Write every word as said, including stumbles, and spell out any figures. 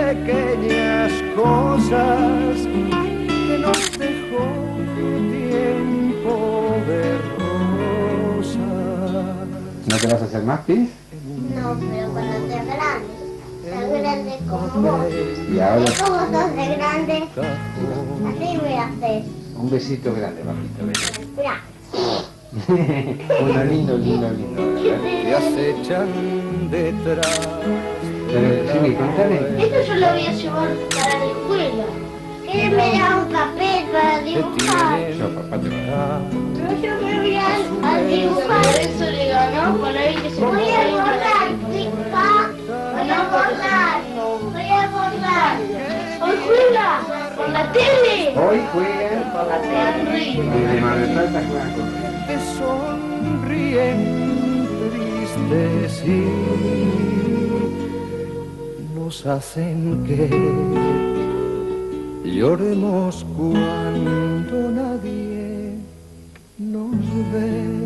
pequeñas cosas que nos dejó tiempo de rosas. ¿No te vas a hacer más pis? No, pero cuando seas grande, tan grande como vos. Y ahora ¿Y cómo sos de grande? Así voy a hacer. un besito grande, papito. Ven. Mirá. Uno lindo, lindo, lindo. ¿Verdad? Te acechan detrás. Pero, Jimmy, contame. Esto yo lo voy a llevar para la escuela. ¿Quieres me da un papel para dibujar? Yo, papá, te va a dar. Pero yo me voy a, a dibujar. Eso le ganó con él que se Voy a borrar, chica. Voy a borrar. Voy a borrar. ¡Hoy juega! ¡Con la tele! Hoy juegan ¡Con la tele! desde Mar del Plata, juegan con Que sonríen tristes y nos hacen que lloremos cuando nadie nos ve.